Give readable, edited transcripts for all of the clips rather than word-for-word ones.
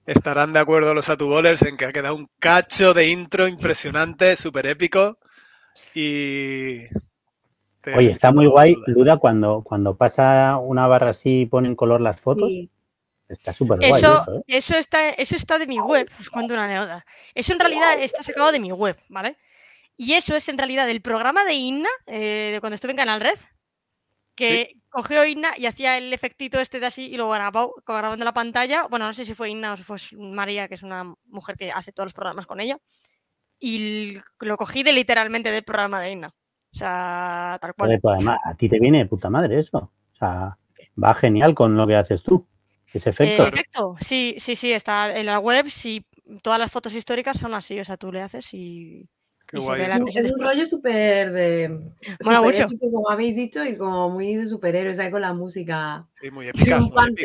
estarán de acuerdo los Atubowlers en que ha quedado un cacho de intro impresionante, súper épico. Y te Oye, está felicito, muy guay, Luda. Luda, cuando pasa una barra así y pone en color las fotos. Sí. Está súper guay eso, ¿eh? Eso está de mi web, os cuento una anécdota. Eso en realidad está sacado de mi web, ¿vale? Y eso es en realidad del programa de Inna, de cuando estuve en Canal Red, que cogió Inna y hacía el efectito este de así y luego grabando la pantalla. Bueno, no sé si fue Inna o si fue María, que es una mujer que hace todos los programas con ella. Y lo cogí literalmente del programa de Inna. O sea, tal cual. Pues además, a ti te viene de puta madre eso. O sea, va genial con lo que haces tú. Ese efecto. Efecto, sí, está en la web. Sí, todas las fotos históricas son así. O sea, tú le haces y... Qué guay. Es un rollo súper de... Mola mucho. Épico, como habéis dicho, y como muy de superhéroes, ahí con la música. Sí, muy épica.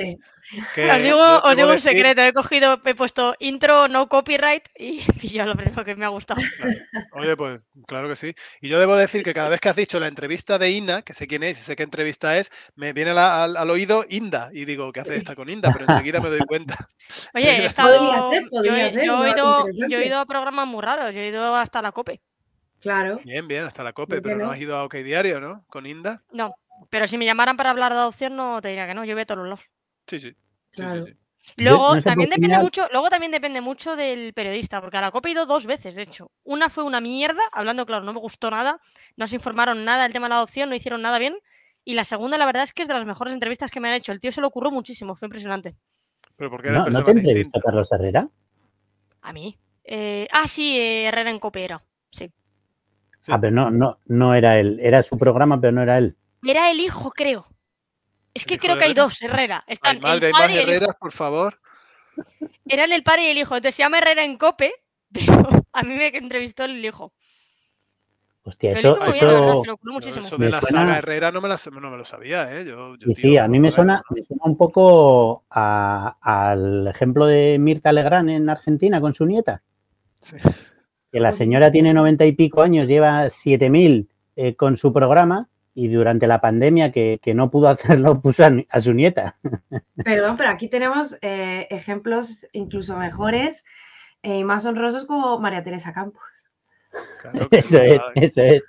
Os digo un secreto. He puesto intro, no copyright y yo lo primero que me ha gustado. Claro. Oye, pues claro que sí. Y yo debo decir que cada vez que has dicho la entrevista de Inna, que sé quién es y sé qué entrevista es, me viene al oído Inda y digo, ¿qué hace esta con Inda? Pero enseguida me doy cuenta. Oye, he estado... Yo he ido a programas muy raros. Yo he ido hasta la COPE. Claro. Bien, hasta la COPE, pero no has ido a OK Diario, ¿no? Con Inda. No, pero si me llamaran para hablar de adopción no te diría que no. Yo voy a todos los lados. Sí. Claro. Luego, también depende mucho del periodista, porque a la COPE he ido 2 veces, de hecho. Una fue una mierda, hablando claro, no me gustó nada, no se informaron nada del tema de la adopción, no hicieron nada bien. Y la segunda, la verdad es que es de las mejores entrevistas que me han hecho. El tío se lo ocurrió muchísimo, fue impresionante. ¿Pero por qué ¿No te entrevistó Carlos Herrera? ¿A mí? Sí, Herrera en COPE era, sí. Pero no era él. Era su programa, pero no era él. Era el hijo, creo. Es que creo que hay 2 Herrera. Están Ay, madre, el padre más y el Herreras, hijo. por favor. Eran el padre y el hijo. Entonces se llama Herrera en COPE, pero a mí me entrevistó el hijo. Hostia, se lo ocurrió muchísimo. Eso de la saga Herrera no me lo sabía, ¿eh? Sí, a mí me suena un poco al ejemplo de Mirta Legrand en Argentina con su nieta. Sí. Que la señora tiene 90 y pico años, lleva 7.000 con su programa y durante la pandemia que no pudo hacerlo puso a su nieta. Perdón, pero aquí tenemos ejemplos incluso mejores y más honrosos como María Teresa Campos. Claro eso es.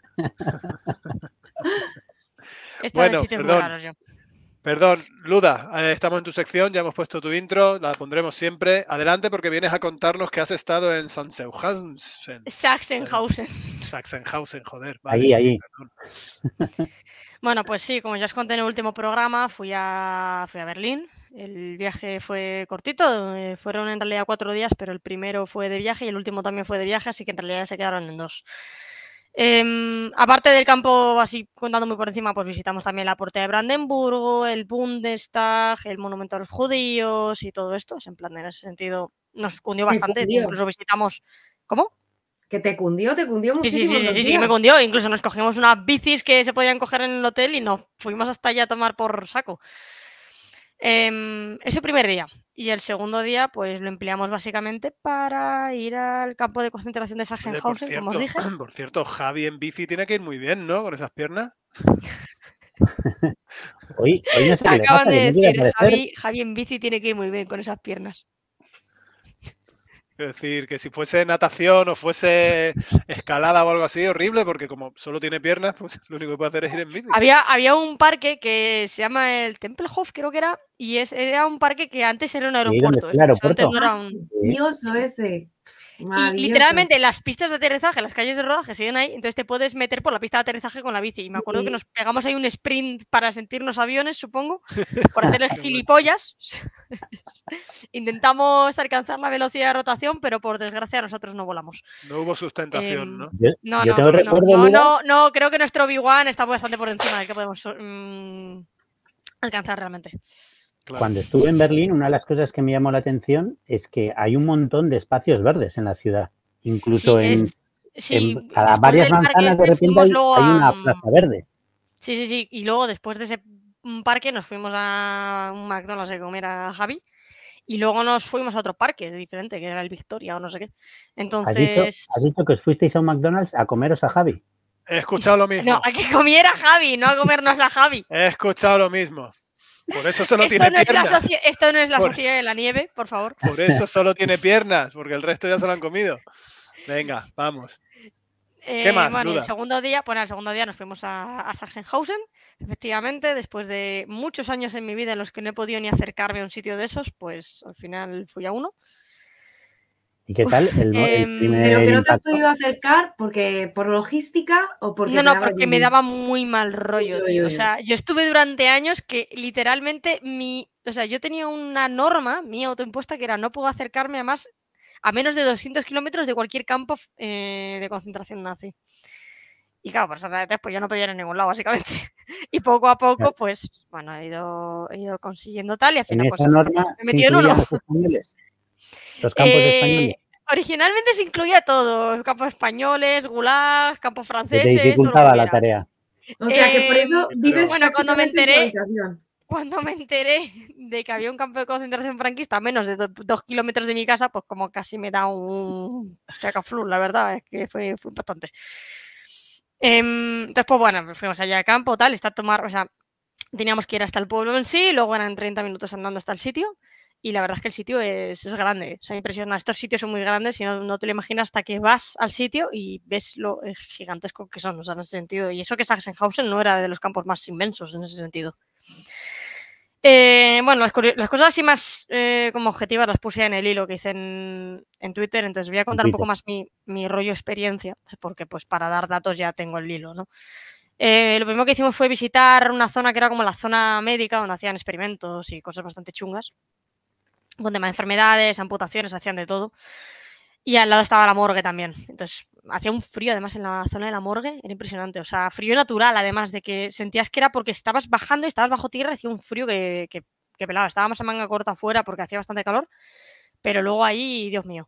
Bueno, perdón, Luda, estamos en tu sección, ya hemos puesto tu intro, la pondremos siempre. Adelante porque vienes a contarnos que has estado en Sachsenhausen, joder. Vale, ahí. Bueno, pues sí, como ya os conté en el último programa, fui a Berlín. El viaje fue cortito, fueron en realidad 4 días, pero el primero fue de viaje y el último también fue de viaje, así que en realidad se quedaron en 2. Aparte del campo, así contando muy por encima, pues visitamos también la puerta de Brandenburgo, el Bundestag, el monumento a los judíos y todo esto. En plan, en ese sentido, nos cundió bastante. Incluso visitamos... ¿Cómo? Que te cundió muchísimo. Sí, me cundió. Incluso nos cogimos unas bicis que se podían coger en el hotel y nos fuimos hasta allá a tomar por saco. Ese primer día. Y el segundo día, pues lo empleamos básicamente para ir al campo de concentración de Sachsenhausen, como os dije. Por cierto, Javi en bici tiene que ir muy bien, ¿no? Con esas piernas. Hoy no sé qué le Acaban pasa, de decir, Javi en bici tiene que ir muy bien con esas piernas. Es decir, que si fuese natación o fuese escalada o algo así, horrible, porque como solo tiene piernas, pues lo único que puede hacer es ir en bici. Había un parque que se llama el Tempelhof, creo que era, y era un parque que antes era un aeropuerto. Antes no era un... Maravilloso ese. Y literalmente las pistas de aterrizaje, las calles de rodaje siguen ahí, entonces te puedes meter por la pista de aterrizaje con la bici. Y me acuerdo que nos pegamos ahí un sprint para sentirnos aviones, supongo, por hacerles gilipollas. Intentamos alcanzar la velocidad de rotación, pero por desgracia nosotros no volamos. No hubo sustentación, ¿no? No, creo que nuestro Obi-Wan está bastante por encima del que podemos alcanzar realmente. Claro. Cuando estuve en Berlín, una de las cosas que me llamó la atención es que hay un montón de espacios verdes en la ciudad. Incluso en cada varias manzanas de repente hay una plaza verde. Sí. Y luego después de ese parque nos fuimos a un McDonald's a comer a Javi. Y luego nos fuimos a otro parque diferente, que era el Victoria o no sé qué. Entonces... ¿Has dicho que os fuisteis a un McDonald's a comeros a Javi? He escuchado lo mismo. No, a que comiera Javi, no a comernos a Javi. He escuchado lo mismo. Por eso solo tiene piernas. Esto no es la sociedad de la nieve, por favor. Por eso solo tiene piernas, porque el resto ya se lo han comido. Venga, vamos. ¿Qué más, bueno, Luda? el segundo día nos fuimos a Sachsenhausen, efectivamente, después de muchos años en mi vida en los que no he podido ni acercarme a un sitio de esos, pues al final fui a uno. ¿Y qué tal? ¿Pero que no te has podido acercar porque por logística o porque No, porque me daba muy mal rollo, tío. O sea, yo estuve durante años que literalmente yo tenía una norma mía autoimpuesta que era no puedo acercarme a menos de 200 kilómetros de cualquier campo de concentración nazi. Y claro, personalmente, pues yo no podía ir a ningún lado, básicamente. Y poco a poco, pues, bueno, he ido consiguiendo tal y al final, ¿En esa norma me metí en uno. Los españoles? ¿Los campos españoles? Originalmente se incluía todo, campos españoles, gulags, campos franceses. Te dificultaba la tarea. O sea que por eso vives cuando me enteré de que había un campo de concentración franquista a menos de 2 kilómetros de mi casa, pues como casi me da un chacaflú, la verdad, es que fue impactante. Entonces, pues bueno, fuimos allá al campo, tal, teníamos que ir hasta el pueblo en sí, luego eran 30 minutos andando hasta el sitio. Y la verdad es que el sitio es grande, o sea, impresiona. Estos sitios son muy grandes y no te lo imaginas hasta que vas al sitio y ves lo gigantesco que son, o sea, en ese sentido. Y eso que Sachsenhausen no era de los campos más inmensos en ese sentido. Bueno, las cosas así más como objetivas las puse en el hilo que hice en Twitter, entonces voy a contar un poco más mi rollo experiencia, porque pues para dar datos ya tengo el hilo, ¿no? Lo primero que hicimos fue visitar una zona que era como la zona médica, donde hacían experimentos y cosas bastante chungas, con temas de enfermedades, amputaciones, hacían de todo. Y al lado estaba la morgue también. Entonces, hacía un frío además en la zona de la morgue, era impresionante. O sea, frío natural, además de que sentías que era porque estabas bajando y estabas bajo tierra, hacía un frío que pelaba. Estábamos en manga corta afuera porque hacía bastante calor, pero luego ahí, Dios mío.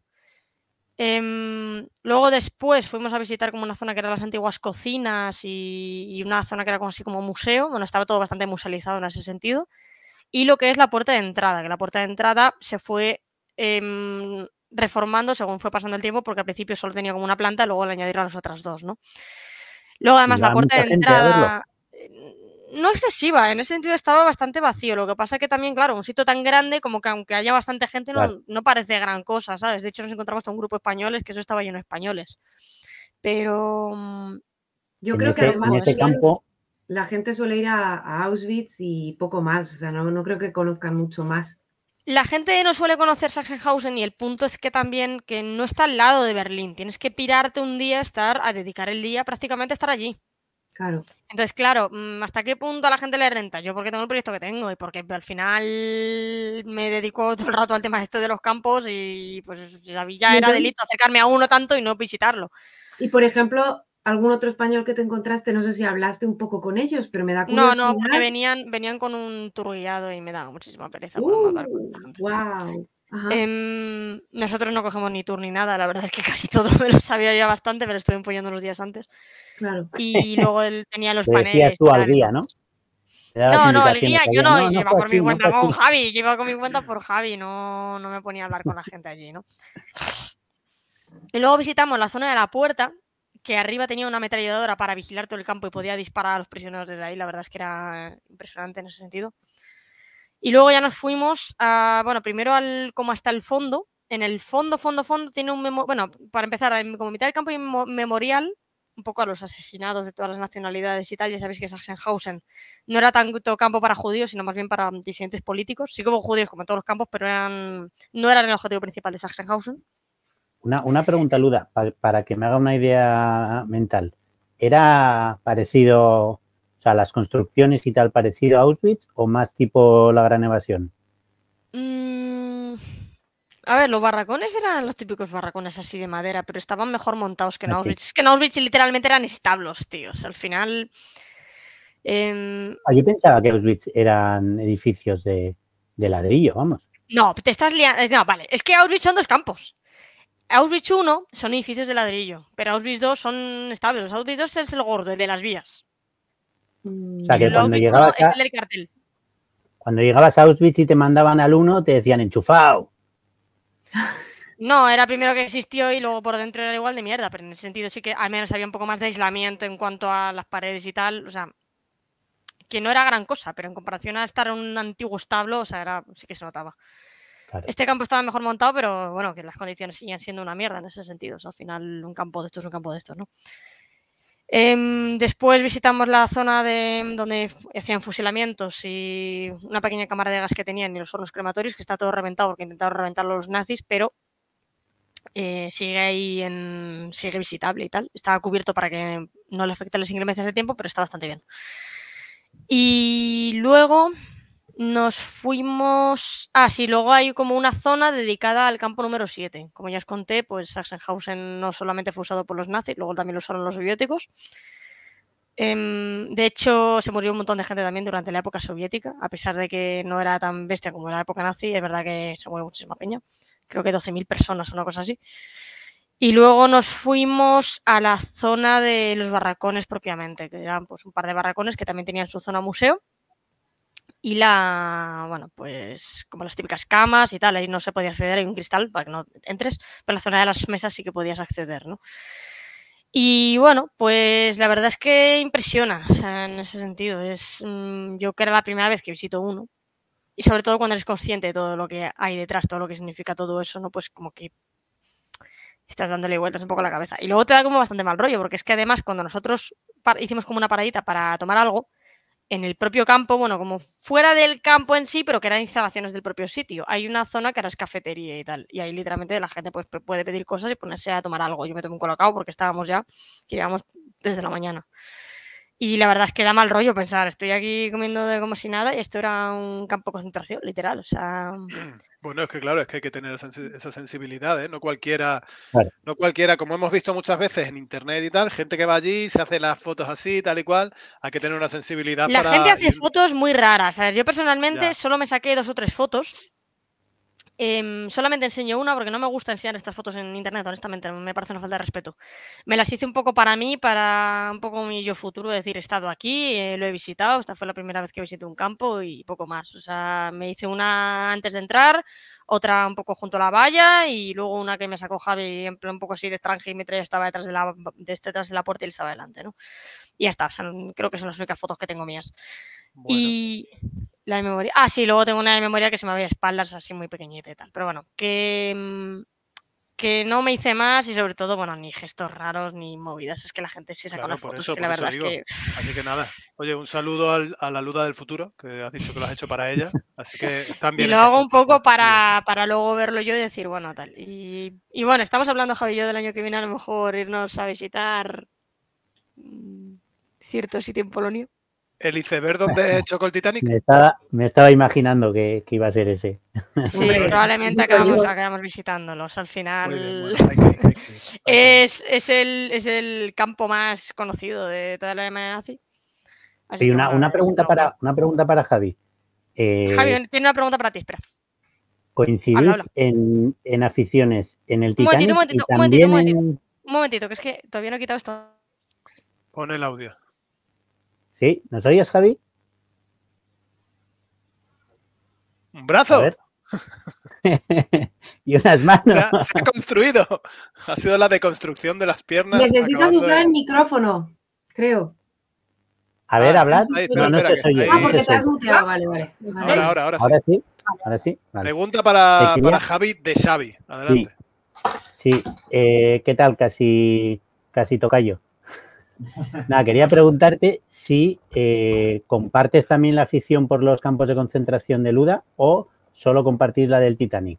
Luego después fuimos a visitar como una zona que eran las antiguas cocinas y una zona que era como así como museo. Bueno, estaba todo bastante musealizado en ese sentido. Y lo que es la puerta de entrada, que la puerta de entrada se fue reformando según fue pasando el tiempo, porque al principio solo tenía como una planta, luego le añadieron las otras dos, ¿no? Luego, además, la puerta de entrada no excesiva, en ese sentido estaba bastante vacío. Lo que pasa es que también, claro, un sitio tan grande, como que aunque haya bastante gente, no parece gran cosa, ¿sabes? De hecho, nos encontramos con un grupo de españoles, que eso estaba lleno de españoles. Pero yo creo que además en ese campo la gente suele ir a Auschwitz y poco más, o sea, no creo que conozcan mucho más. La gente no suele conocer Sachsenhausen y el punto es que también que no está al lado de Berlín. Tienes que pirarte un día a dedicar el día prácticamente a estar allí. Claro. Entonces, claro, ¿hasta qué punto a la gente le renta? Yo porque tengo el proyecto que tengo y porque al final me dedico todo el rato al tema este de los campos y pues ya era delito acercarme a uno tanto y no visitarlo. Y por ejemplo, algún otro español que te encontraste, no sé si hablaste un poco con ellos, pero me da curiosidad. No, porque venían con un tour guiado y me daba muchísima pereza hablar con esta gente. Wow. Nosotros no cogemos ni tour ni nada, la verdad es que casi todo me lo sabía ya bastante, pero estuve empollando unos días antes. Claro. Y luego él tenía los paneles. Decías tú al guía, ¿no? No, el guía, yo no iba por mi cuenta con Javi, yo iba con mi cuenta por Javi, no me ponía a hablar con la gente allí, ¿no? Y luego visitamos la zona de la puerta, que arriba tenía una ametralladora para vigilar todo el campo y podía disparar a los prisioneros desde ahí, la verdad es que era impresionante en ese sentido. Y luego ya nos fuimos primero como hasta el fondo. En el fondo tiene un memorial, para empezar, como mitad del campo hay un memorial, un poco a los asesinados de todas las nacionalidades y tal. Ya sabéis que Sachsenhausen no era tanto campo para judíos, sino más bien para disidentes políticos. Sí que hubo judíos como en todos los campos, pero no eran el objetivo principal de Sachsenhausen. Una pregunta, Luda, para que me haga una idea mental. ¿Era parecido, o sea, las construcciones y tal, parecido a Auschwitz o más tipo la Gran Evasión? A ver, los barracones eran los típicos barracones así de madera, pero estaban mejor montados que en Auschwitz. Es que en Auschwitz literalmente eran establos, tíos. Al final... yo pensaba que Auschwitz eran edificios de ladrillo, vamos. No, te estás liando... No, vale, es que Auschwitz son dos campos. Auschwitz 1 son edificios de ladrillo, pero Auschwitz 2 son establos. Auschwitz 2 es el gordo, el de las vías. O sea, que cuando llegabas es el del cartel. Cuando llegabas a Auschwitz y te mandaban al 1, te decían enchufado. No, era primero que existió y luego por dentro era igual de mierda, pero en ese sentido sí que al menos había un poco más de aislamiento en cuanto a las paredes y tal. O sea, que no era gran cosa, pero en comparación a estar en un antiguo establo, o sea, sí que se notaba. Claro. Este campo estaba mejor montado, pero bueno, que las condiciones siguen siendo una mierda en ese sentido. O sea, al final, un campo de estos es un campo de estos, ¿no? Después visitamos la zona donde hacían fusilamientos y una pequeña cámara de gas que tenían y los hornos crematorios, que está todo reventado porque intentaron reventarlo los nazis, pero sigue ahí, sigue visitable y tal. Estaba cubierto para que no le afecten las inclemencias de tiempo, pero está bastante bien. Y luego nos fuimos... sí, luego hay como una zona dedicada al campo número 7. Como ya os conté, pues Sachsenhausen no solamente fue usado por los nazis, luego también lo usaron los soviéticos. De hecho, se murió un montón de gente también durante la época soviética, a pesar de que no era tan bestia como la época nazi. Es verdad que se murió muchísima peña. Creo que 12.000 personas o una cosa así. Y luego nos fuimos a la zona de los barracones propiamente, que eran pues un par de barracones que también tenían su zona museo. Y bueno, pues como las típicas camas y tal, ahí no se podía acceder, hay un cristal para que no entres, pero en la zona de las mesas sí que podías acceder, ¿no? Y bueno, pues la verdad es que impresiona, o sea, en ese sentido. Yo que era la primera vez que visito uno, y sobre todo cuando eres consciente de todo lo que hay detrás, todo lo que significa todo eso, ¿no? Pues como que estás dándole vueltas un poco a la cabeza. Y luego te da como bastante mal rollo, porque es que además cuando nosotros hicimos como una paradita para tomar algo, en el propio campo, bueno, como fuera del campo en sí, pero que eran instalaciones del propio sitio, hay una zona que ahora es cafetería y tal, y ahí literalmente la gente pues puede pedir cosas y ponerse a tomar algo. Yo me tomé un colacao porque estábamos ya, que llevamos desde la mañana. Y la verdad es que da mal rollo pensar, estoy aquí comiendo como si nada y esto era un campo de concentración, literal, o sea... Bueno, es que claro, es que hay que tener esa sensibilidad, ¿eh? No cualquiera, como hemos visto muchas veces en internet y tal, gente que va allí, se hace las fotos así, tal y cual, hay que tener una sensibilidad La gente hace fotos muy raras. A ver, yo personalmente solo me saqué 2 o 3 fotos. Solamente enseño una porque no me gusta enseñar estas fotos en internet, honestamente, me parece una falta de respeto. Me las hice un poco para mí, para un poco mi yo futuro, es decir, he estado aquí, lo he visitado, esta fue la primera vez que visité un campo y poco más. O sea, me hice una antes de entrar, otra un poco junto a la valla y luego una que me sacó Javi en plan un poco así de extranjero y estaba detrás de la puerta y él estaba delante, ¿no? Y ya está, o sea, creo que son las únicas fotos que tengo mías. Bueno. Y la de memoria. Sí, luego tengo una de memoria que se me veía espaldas así muy pequeñita y tal. Pero bueno, que no me hice más y sobre todo, bueno, ni gestos raros ni movidas. Es que la gente sí saca unas fotos que la verdad es que... Así que nada. Oye, un saludo a la Luda del futuro, que has dicho que lo has hecho para ella. Así que están bien. Y lo hago un poco para luego verlo yo y decir, bueno, tal. Y bueno, estamos hablando, Javi y yo, del año que viene a lo mejor irnos a visitar cierto sitio en Polonia. ¿El iceberg donde chocó el Titanic? Me estaba imaginando que iba a ser ese. Sí, probablemente acabamos visitándolos. Al final es el campo más conocido de toda la Alemania nazi. Así una pregunta para Javi. Javi, tiene una pregunta para ti, espera. ¿Coincidís habla. En aficiones en el Titanic? Un momentito, que es que todavía no he quitado esto. Pon el audio. ¿Sí? ¿Nos oyes, Javi? ¿Un brazo? A ver. Y unas manos. Se ha construido. Ha sido la deconstrucción de las piernas. Necesitas usar el micrófono, creo. A ver, hablad. No se oye. Porque te has muteado, vale. Ahora sí. Ahora sí. Vale. Pregunta para Javi de Xavi. Adelante. Sí. ¿Qué tal? Casi tocayo. Nada, quería preguntarte si compartes también la afición por los campos de concentración de Luda o solo compartís la del Titanic.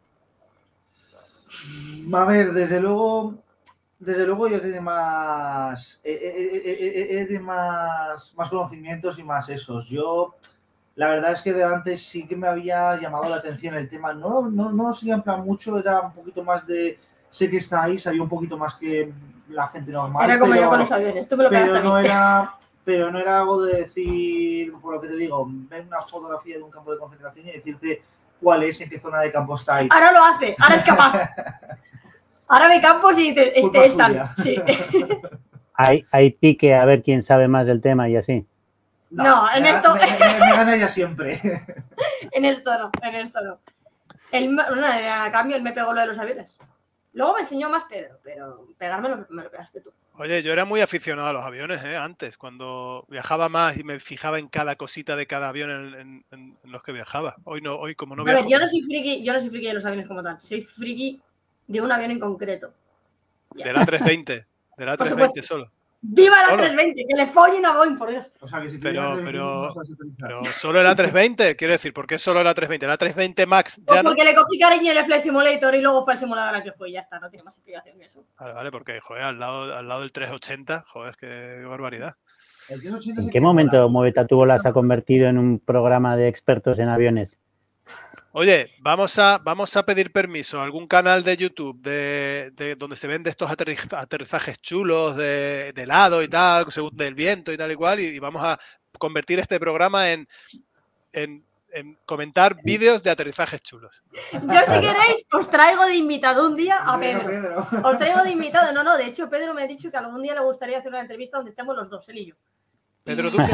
A ver, desde luego yo tengo más conocimientos y más esos. Yo, la verdad es que de antes sí que me había llamado la atención el tema. No seguía en plan mucho, era un poquito más de... Sé que está ahí, sabía un poquito más que la gente normal. Era como yo con los aviones, tú me lo pegas también. Pero no era algo de decir, por lo que te digo, ver una fotografía de un campo de concentración y decirte cuál es, en qué zona de campo está ahí. Ahora lo hace, ahora es capaz. Ahora ve campos y dice, es tal. Sí. Hay pique a ver quién sabe más del tema y así. No, en esto... Me gana ella siempre. En esto no. A cambio, él me pegó lo de los aviones. Luego me enseñó más Pedro, pero pegarme me lo pegaste tú. Oye, yo era muy aficionado a los aviones, antes, cuando viajaba más y me fijaba en cada cosita de cada avión en los que viajaba. Hoy no, hoy como no viajo. A ver, yo no soy friki de los aviones como tal, soy friki de un avión en concreto. Del A320, del A320 solo. ¡Viva el A320! ¡Que le follen a Boeing, por Dios! O sea, que si pero solo el A320, quiero decir, ¿por qué solo el A320? El A320 Max ya porque le cogí cariño en el Flight Simulator y luego fue el simulador al que fue y ya está, no tiene más explicación que eso. Vale, porque, joder, al lado del 380, joder, qué barbaridad. ¿En qué momento Movetatubo se ha convertido en un programa de expertos en aviones? Oye, vamos a pedir permiso a algún canal de YouTube de donde se ven de estos aterrizajes chulos de lado y tal, según del viento y tal y cual, y vamos a convertir este programa en comentar vídeos de aterrizajes chulos. Yo, si queréis, os traigo de invitado un día a Pedro. Os traigo de invitado. No, de hecho, Pedro me ha dicho que algún día le gustaría hacer una entrevista donde estemos los dos, él y yo. ¿Pedro Duque?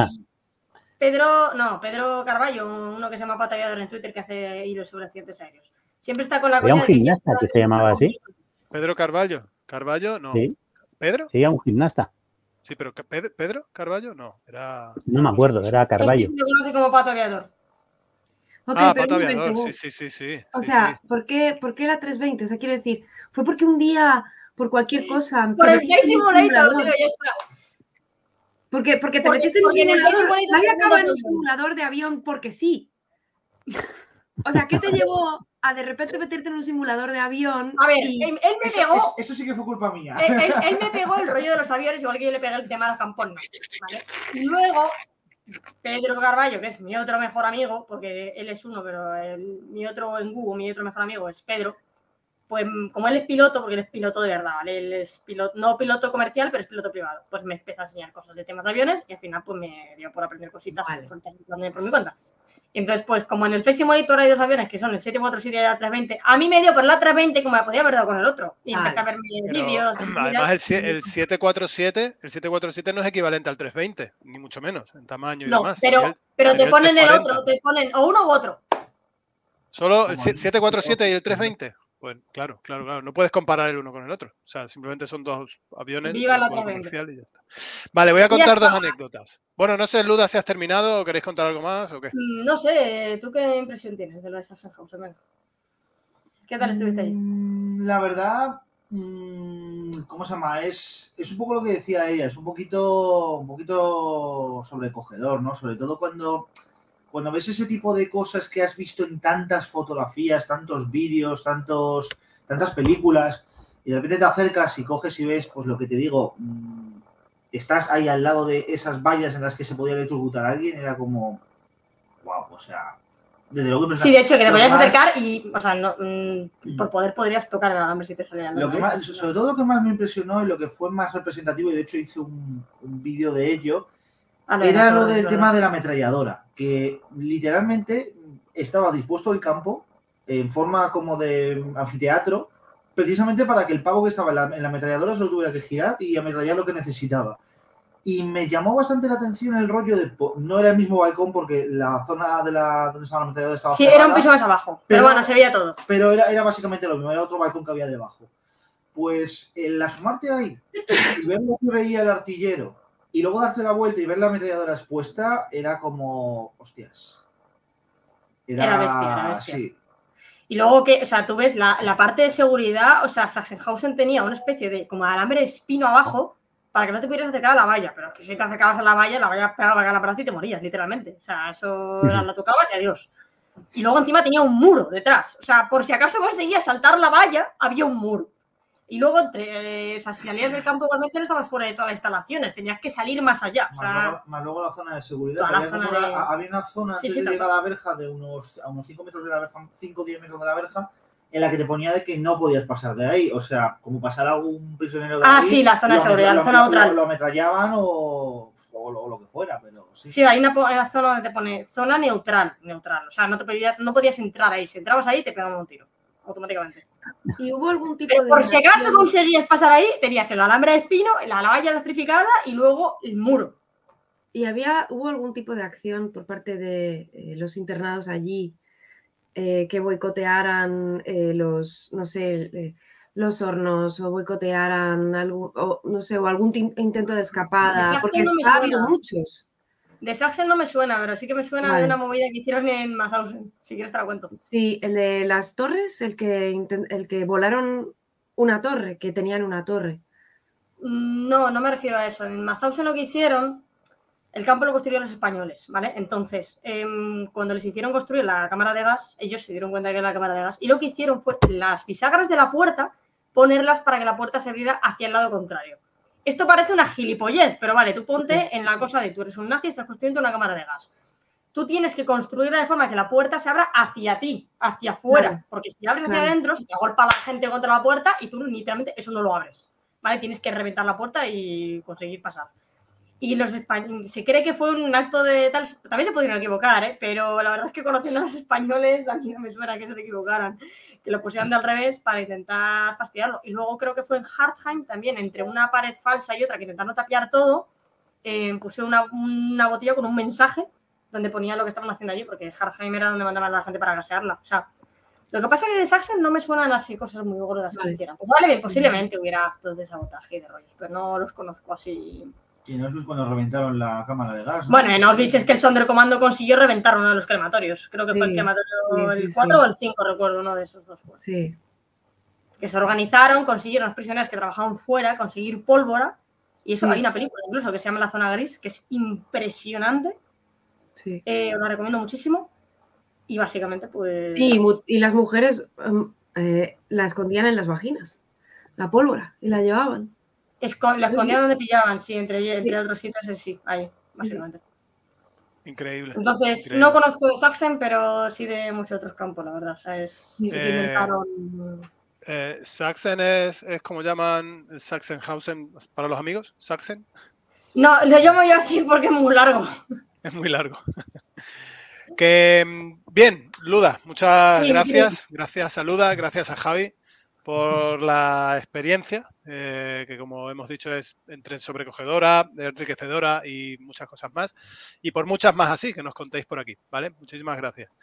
Pedro Carballo, uno que se llama Patallador en Twitter, que hace hilos sobre accidentes aéreos. Siempre está con la coña. ¿Había un gimnasta que se llamaba así? Pedro Carballo. ¿Carballo? No. ¿Sí? ¿Pedro? Sí, un gimnasta. Sí, pero ¿Pedro Carballo? No, era... No me acuerdo, era Carballo. Este se conoce como Patallador. Okay, Pato Aviador, sí. O sea, sí. ¿por qué la 320? O sea, quiero decir, fue porque un día, por cualquier cosa... Por el Flight Simulator, tío, ya está. Porque te metiste en un simulador. Nadie acaba en un simulador de avión porque sí. O sea, ¿qué te llevó a de repente meterte en un simulador de avión? A ver, él me pegó... Eso sí que fue culpa mía. Él me pegó el rollo de los aviones, igual que yo le pegué el tema a los campones, ¿vale? Y luego... Pedro Carballo, que es mi otro mejor amigo, porque él es uno, pero mi otro mejor amigo es Pedro, pues como él es piloto, porque él es piloto de verdad, ¿vale? Él es piloto, no piloto comercial, pero es piloto privado, pues me empezó a enseñar cosas de temas de aviones y al final pues me dio por aprender cositas por mi cuenta. Y entonces, pues como en el Flight Simulator hay dos aviones, que son el 747 y el A320, a mí me dio por el A320 como me podía haber dado con el otro. Y empecé a ver vídeos. Además, el 747 no es equivalente al 320, ni mucho menos, en tamaño y demás. Pero te ponen el otro, te ponen o uno u otro. ¿Solo el 747 y el 320? Pues claro. No puedes comparar el uno con el otro. O sea, simplemente son dos aviones. Viva la comercial y ya está. Vale, voy a contar dos anécdotas. Bueno, no sé, Luda, si has terminado o queréis contar algo más o qué. No sé, ¿tú qué impresión tienes de lo de Sachsenhausen? ¿Qué tal estuviste allí? La verdad, ¿cómo se llama? Es un poco lo que decía ella, es un poquito sobrecogedor, ¿no? Sobre todo cuando ves ese tipo de cosas que has visto en tantas fotografías, tantos vídeos, tantas películas, y de repente te acercas y coges y ves, pues lo que te digo, estás ahí al lado de esas vallas en las que se podía electrocutar a alguien, era como, wow, o sea, desde luego que... Sí, de hecho, que te podías acercar y, o sea, no, por poder podrías tocar el alambre si te salían. Sobre todo lo que más me impresionó y lo que fue más representativo, y de hecho hice un vídeo de ello, era lo del tema de la ametralladora, que literalmente estaba dispuesto el campo en forma como de anfiteatro, precisamente para que el pavo que estaba en la ametralladora solo tuviera que girar y ametrallar lo que necesitaba. Y me llamó bastante la atención el rollo de... No era el mismo balcón porque la zona donde estaba la ametralladora estaba cerrada, era un piso más abajo, pero bueno, se veía todo. Pero era básicamente lo mismo, era otro balcón que había debajo. Pues el asomarte ahí y ver lo que veía el artillero y luego darte la vuelta y ver la ametralladora expuesta, era como... Hostias. Era bestia. Sí. Y luego que, o sea, tú ves la parte de seguridad, o sea, Sachsenhausen tenía una especie de como alambre espino abajo para que no te pudieras acercar a la valla, pero es que si te acercabas a la valla pegaba el brazo y te morías, literalmente. O sea, eso la tocabas y adiós. Y luego encima tenía un muro detrás. O sea, por si acaso conseguías saltar la valla, había un muro. Y luego, o sea, si salías del campo igualmente no estabas fuera de todas las instalaciones, tenías que salir más allá. O sea, más luego la zona de seguridad. Había una zona antes de llegar a la verja de a unos 5 metros de la verja, 5 o 10 metros de la verja, en la que te ponía de que no podías pasar de ahí. O sea, como pasar a algún prisionero de ahí. Sí, la zona de seguridad, la zona neutral. Lo ametrallaban o lo que fuera, pero sí. Sí, hay una zona donde te pone zona neutral. O sea, no podías entrar ahí. Si entrabas ahí, te pegaban un tiro, automáticamente. ¿Y hubo algún tipo de... por si acaso conseguías pasar ahí, tenías el alambre de espino, la valla electrificada y luego el muro. ¿Y hubo algún tipo de acción por parte de los internados allí que boicotearan los hornos o boicotearan algo, o no sé, o algún intento de escapada, porque ha habido muchos. De Sachsen no me suena, pero sí que me suena de una movida que hicieron en Mauthausen, si quieres te la cuento. Sí, el de las torres, el que volaron una torre, que tenían una torre. No, no me refiero a eso. En Mauthausen lo que hicieron, el campo lo construyeron los españoles, ¿vale? Entonces, cuando les hicieron construir la cámara de gas, ellos se dieron cuenta que era la cámara de gas, y lo que hicieron fue las bisagras de la puerta, ponerlas para que la puerta se abriera hacia el lado contrario. Esto parece una gilipollez, pero vale, tú ponte en la cosa de tú eres un nazi y estás construyendo una cámara de gas. Tú tienes que construirla de forma que la puerta se abra hacia ti, hacia afuera, porque si abres hacia adentro, se te agolpa la gente contra la puerta y tú literalmente eso no lo abres, ¿vale? Tienes que reventar la puerta y conseguir pasar. Y los españoles, se cree que fue un acto de tal, también se podrían equivocar, ¿eh? Pero la verdad es que conociendo a los españoles, a mí no me suena que se equivocaran, que lo pusieran de al revés para intentar fastidiarlo. Y luego creo que fue en Hartheim también, entre una pared falsa y otra que intentaron tapiar todo, puse una botella con un mensaje donde ponía lo que estaban haciendo allí, porque Hartheim era donde mandaban a la gente para gasearla. O sea, lo que pasa es que de Sachsen no me suenan así cosas muy gordas que hicieran. Pues vale, posiblemente hubiera actos de sabotaje y de rollos, pero no los conozco así. Y en Auschwitz cuando reventaron la cámara de gas, ¿no? Bueno, en Auschwitz es que el Sonderkommando consiguió reventar uno de los crematorios. Creo que fue el crematorio el 4 o el 5, recuerdo, uno de esos dos. Sí. Que se organizaron, consiguieron los prisioneros que trabajaban fuera, conseguir pólvora. Y eso, hay una película incluso que se llama La Zona Gris, que es impresionante. Sí. Os la recomiendo muchísimo. Y básicamente, pues... Y las mujeres la escondían en las vaginas, la pólvora, y la llevaban. La escondían donde pillaban, sí, entre otros sitios, sí, ahí, básicamente. Increíble. Entonces, increíble. No conozco de Sachsen, pero sí de muchos otros campos, la verdad. O sea, sí que inventaron... ¿Sachsen es como llaman Sachsenhausen para los amigos? ¿Sachsen? No, lo llamo yo así porque es muy largo. Es muy largo. Bien, Luda, muchas gracias. Gracias a Luda, gracias a Javi por la experiencia, que como hemos dicho es entre sobrecogedora, enriquecedora y muchas cosas más. Y por muchas más así que nos contéis por aquí, ¿vale? Muchísimas gracias.